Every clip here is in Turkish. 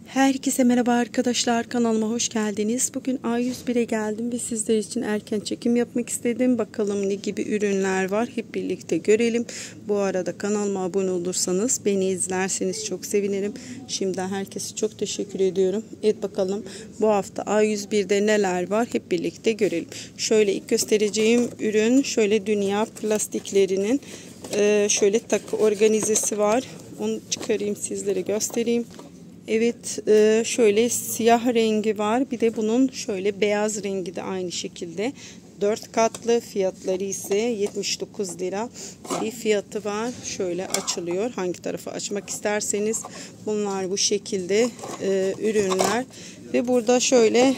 Herkese merhaba arkadaşlar, kanalıma hoş geldiniz. Bugün A101'e geldim ve sizler için erken çekim yapmak istedim. Bakalım ne gibi ürünler var, hep birlikte görelim. Bu arada kanalıma abone olursanız, beni izlerseniz çok sevinirim. Şimdiden herkese çok teşekkür ediyorum. Evet, bakalım bu hafta A101'de neler var, hep birlikte görelim. Şöyle ilk göstereceğim ürün şöyle dünya plastiklerinin şöyle takı organizesi var. Onu çıkarayım, sizlere göstereyim. Evet, şöyle siyah rengi var. Bir de bunun şöyle beyaz rengi de aynı şekilde. 4 katlı, fiyatları ise 79 lira bir fiyatı var. Şöyle açılıyor. Hangi tarafı açmak isterseniz bunlar bu şekilde ürünler. Ve burada şöyle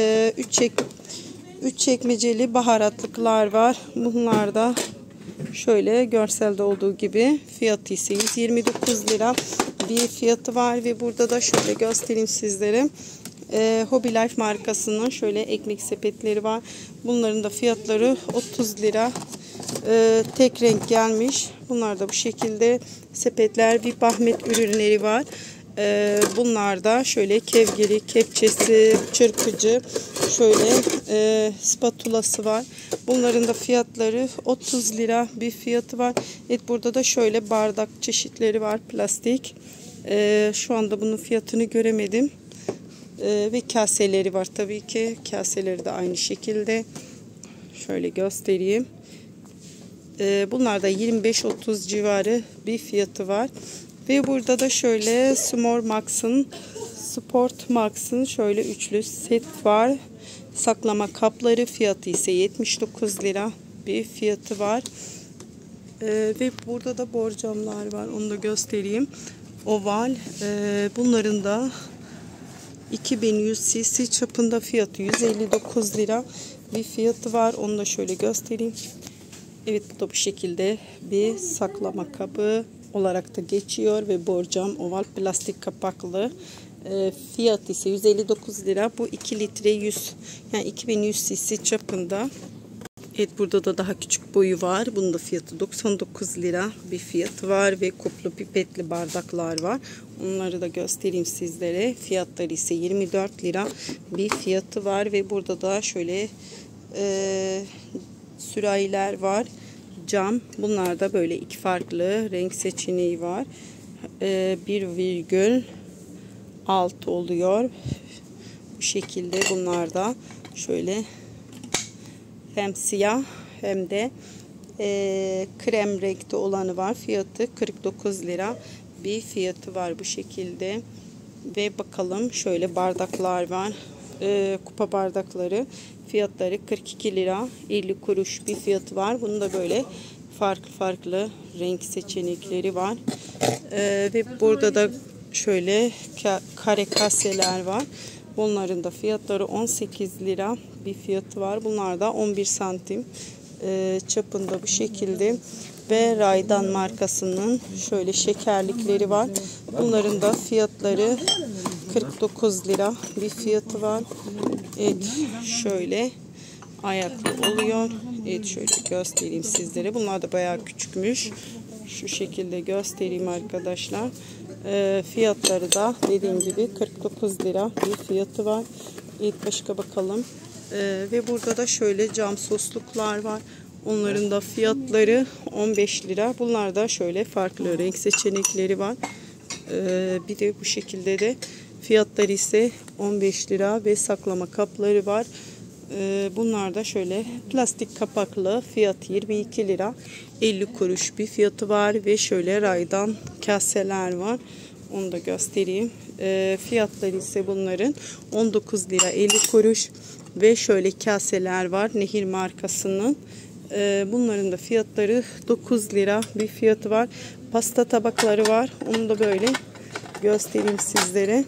3 çekmeceli baharatlıklar var. Bunlar da şöyle görselde olduğu gibi, fiyatı ise 129 lira bir fiyatı var. Ve burada da şöyle göstereyim sizlere. Hobby Life markasının şöyle ekmek sepetleri var. Bunların da fiyatları 30 lira. Tek renk gelmiş. Bunlar da bu şekilde sepetler. Bir Bahmet ürünleri var. Bunlar da şöyle kevgiri, kepçesi, çırpıcı, şöyle spatulası var. Bunların da fiyatları 30 lira bir fiyatı var. Evet, burada da şöyle bardak çeşitleri var, plastik. Şu anda bunun fiyatını göremedim. Ve kaseleri var tabii ki. Kaseleri de aynı şekilde. Şöyle göstereyim. Bunlar da 25-30 civarı bir fiyatı var. Ve burada da şöyle Sport Max'ın şöyle üçlü set var. Saklama kapları, fiyatı ise 79 lira bir fiyatı var. Ve burada da borcamlar var. Onu da göstereyim. Oval. Bunların da 2100 cc çapında, fiyatı 159 lira bir fiyatı var. Onu da şöyle göstereyim. Evet, bu da bu şekilde bir saklama kabı olarak da geçiyor ve borcam oval plastik kapaklı. Fiyatı ise 159 lira. Bu 2 litre 100, yani 2100 cc çapında. Evet, burada da daha küçük boyu var. Bunun da fiyatı 99 lira bir fiyatı var ve kuplu pipetli bardaklar var. Onları da göstereyim sizlere. Fiyatları ise 24 lira bir fiyatı var ve burada da şöyle sürahiler var. Cam. Bunlar da böyle iki farklı renk seçeneği var. 1,6 oluyor. Bu şekilde bunlar da şöyle hem siyah hem de krem renkte olanı var. Fiyatı 49 lira bir fiyatı var bu şekilde. Ve bakalım şöyle bardaklar var. Kupa bardakları. Fiyatları 42 lira 50 kuruş bir fiyatı var. Bunun da böyle farklı renk seçenekleri var. Ve burada da şöyle kare kaseler var. Bunların da fiyatları 18 lira bir fiyatı var. Bunlar da 11 santim çapında bu şekilde. Ve Raydan markasının şöyle şekerlikleri var. Bunların da fiyatları 49 lira bir fiyatı var. Evet, şöyle ayaklı oluyor. Evet, şöyle göstereyim sizlere. Bunlar da bayağı küçükmüş. Şu şekilde göstereyim arkadaşlar. Fiyatları da dediğim gibi 49 lira bir fiyatı var. Evet, başka bakalım. Ve burada da şöyle cam sosluklar var. Onların da fiyatları 15 lira. Bunlar da şöyle farklı renk seçenekleri var. Bir de bu şekilde de fiyatları ise 15 lira ve saklama kapları var. Bunlar da şöyle plastik kapaklı, fiyatı 22 lira 50 kuruş bir fiyatı var. Ve şöyle raydan kaseler var. Onu da göstereyim. Fiyatları ise bunların 19 lira 50 kuruş. Ve şöyle kaseler var Nehir markasının. Bunların da fiyatları 9 lira bir fiyatı var. Pasta tabakları var. Onu da böyle göstereyim sizlere.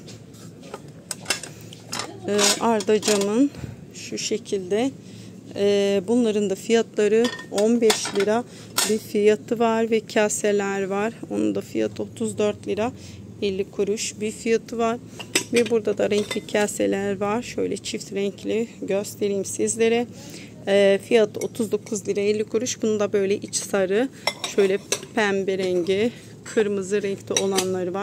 Arda Cam'ın şu şekilde. Bunların da fiyatları 15 lira bir fiyatı var ve kaseler var. Onun da fiyatı 34 lira 50 kuruş bir fiyatı var. Ve burada da renkli kaseler var. Şöyle çift renkli göstereyim sizlere. Fiyatı 39 lira 50 kuruş. Bunun da böyle iç sarı, şöyle pembe rengi, kırmızı renkte olanları var.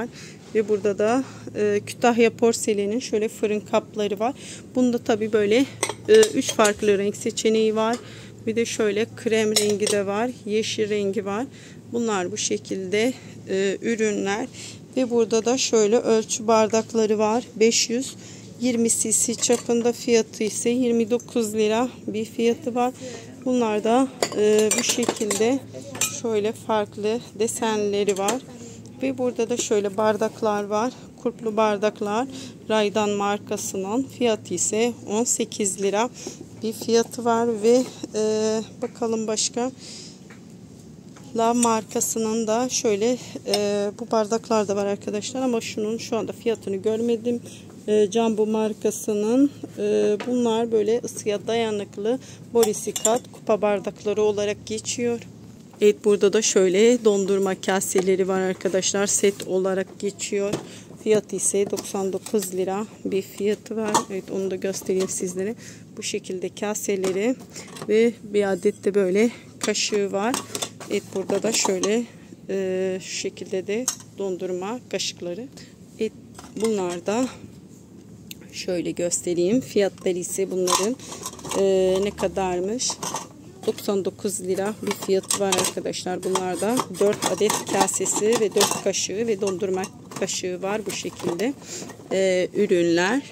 Ve burada da Kütahya porselenin şöyle fırın kapları var. Bunda tabi böyle 3 farklı renk seçeneği var. Bir de şöyle krem rengi de var. Yeşil rengi var. Bunlar bu şekilde ürünler. Ve burada da şöyle ölçü bardakları var. 520 cc çapında, fiyatı ise 29 lira bir fiyatı var. Bunlar da bu şekilde şöyle farklı desenleri var. Ve burada da şöyle bardaklar var. Kurplu bardaklar. Raydan markasının, fiyatı ise 18 lira bir fiyatı var. Ve bakalım başka. La markasının da şöyle bu bardaklar da var arkadaşlar, ama şunun şu anda fiyatını görmedim. Jumbo markasının bunlar böyle ısıya dayanıklı borosikat kupa bardakları olarak geçiyor. Evet, burada da şöyle dondurma kaseleri var arkadaşlar, set olarak geçiyor. Fiyatı ise 99 lira bir fiyatı var. Evet, onu da göstereyim sizlere. Bu şekilde kaseleri ve bir adet de böyle kaşığı var. Evet, burada da şöyle şu şekilde de dondurma kaşıkları. Evet, bunlar da şöyle göstereyim. Fiyatları ise bunların ne kadarmış? 99 lira bir fiyatı var arkadaşlar. Bunlarda 4 adet kasesi ve 4 kaşığı ve dondurma kaşığı var bu şekilde ürünler.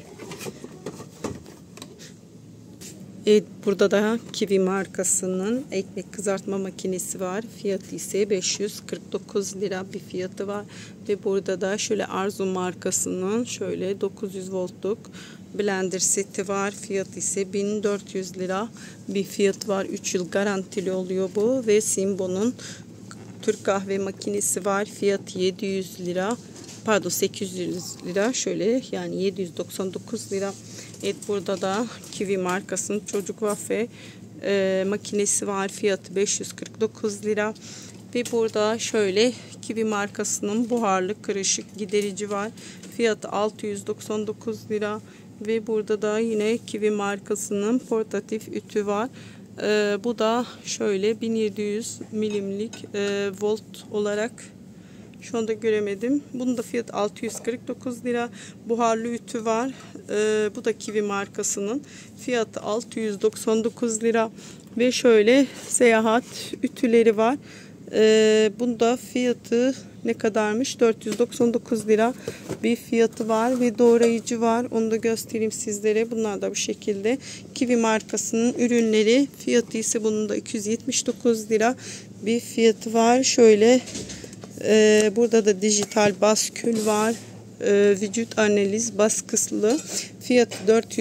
Evet, burada da Kiwi markasının ekmek kızartma makinesi var. Fiyatı ise 549 lira bir fiyatı var. Ve burada da şöyle Arzu markasının şöyle 900 voltluk blender seti var. Fiyatı ise 1400 lira bir fiyatı var. 3 yıl garantili oluyor bu. Ve Simbo'nun Türk kahve makinesi var. Fiyatı 700 lira. Pardon, 800 lira şöyle, yani 799 lira. Evet, burada da Kiwi markasının çocuk waffle makinesi var. Fiyatı 549 lira. Ve burada şöyle Kiwi markasının buharlı kırışık giderici var. Fiyatı 699 lira. Ve burada da yine Kiwi markasının portatif ütü var. Bu da şöyle 1700 milimlik volt olarak. Şu anda göremedim. Bunun da fiyatı 649 lira. Buharlı ütü var. Bu da Kiwi markasının. Fiyatı 699 lira. Ve şöyle seyahat ütüleri var. Bunda fiyatı ne kadarmış? 499 lira bir fiyatı var. Ve doğrayıcı var. Onu da göstereyim sizlere. Bunlar da bu şekilde. Kiwi markasının ürünleri. Fiyatı ise bunun da 279 lira bir fiyatı var. Şöyle burada da dijital baskül var. Vücut analiz baskıslı. Fiyatı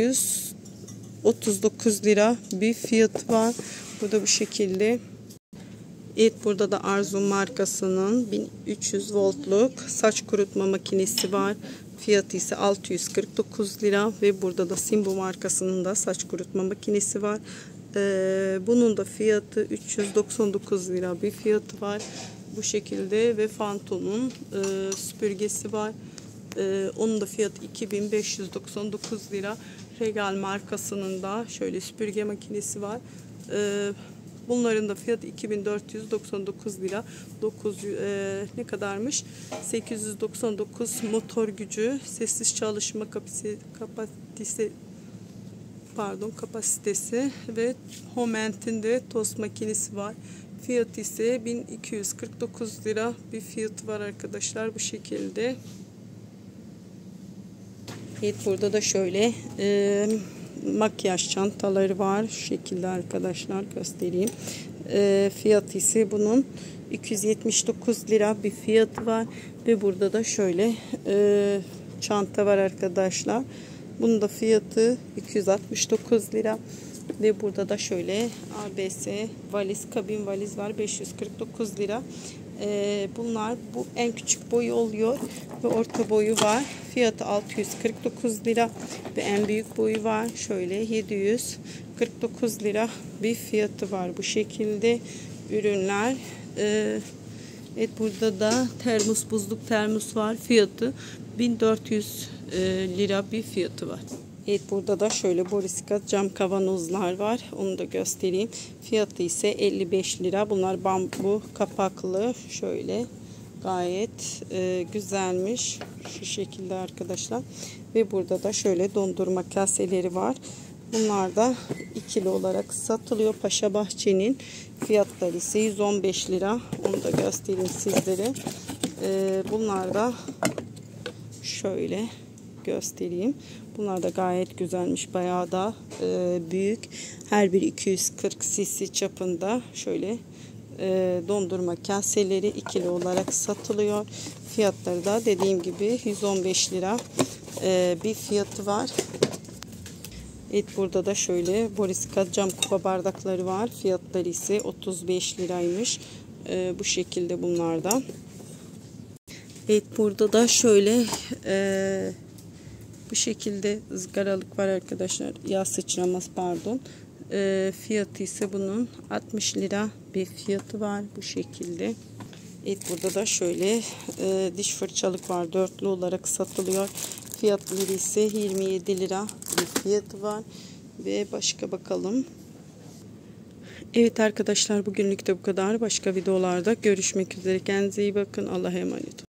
439 lira bir fiyatı var. Burada bu şekilde. Evet, burada da Arzu markasının 1300 voltluk saç kurutma makinesi var. Fiyatı ise 649 lira. Ve burada da Simbo markasının da saç kurutma makinesi var. Bunun da fiyatı 399 lira bir fiyatı var. Bu şekilde. Ve Phantom'un süpürgesi var. Onun da fiyatı 2599 lira. Regal markasının da şöyle süpürge makinesi var. Bunların da fiyatı 2499 lira. 900 ne kadarmış? 899 motor gücü, sessiz çalışma kapasitesi ve Homent'in de tost makinesi var. Fiyatı ise 1249 lira bir fiyatı var arkadaşlar, bu şekilde. Evet, burada da şöyle makyaj çantaları var. Şu şekilde arkadaşlar, göstereyim. Fiyatı ise bunun 279 lira bir fiyatı var. Ve burada da şöyle çanta var arkadaşlar. Bunun da fiyatı 269 lira. Ve burada da şöyle ABS valiz, kabin valiz var. 549 lira. Bunlar bu en küçük boyu oluyor ve orta boyu var. Fiyatı 649 lira ve en büyük boyu var. Şöyle 749 lira bir fiyatı var. Bu şekilde ürünler. Evet, burada da termos, buzluk termos var. Fiyatı 1400 lira bir fiyatı var. Evet, burada da şöyle borosikat cam kavanozlar var. Onu da göstereyim. Fiyatı ise 55 lira. Bunlar bambu kapaklı. Şöyle Gayet güzelmiş. Şu şekilde arkadaşlar. Ve burada da şöyle dondurma kaseleri var. Bunlar da ikili olarak satılıyor. Paşa Bahçe'nin fiyatları ise 115 lira. Onu da göstereyim sizlere. Bunlar da şöyle göstereyim. Bunlar da gayet güzelmiş. Bayağı da büyük. Her biri 240 cc çapında. Şöyle dondurma kaseleri ikili olarak satılıyor. Fiyatları da dediğim gibi 115 lira bir fiyatı var. Evet, burada da şöyle Boriska cam kupa bardakları var. Fiyatları ise 35 liraymış. Bu şekilde bunlardan. Evet, burada da şöyle bu şekilde ızgaralık var arkadaşlar. Yağ sıçraması pardon. Fiyatı ise bunun 60 lira bir fiyatı var. Bu şekilde. Evet, burada da şöyle diş fırçalık var. Dörtlü olarak satılıyor. Fiyatları ise 27 lira bir fiyatı var. Ve başka bakalım. Evet arkadaşlar, bugünlük de bu kadar. Başka videolarda görüşmek üzere. Kendinize iyi bakın. Allah'a emanet olun.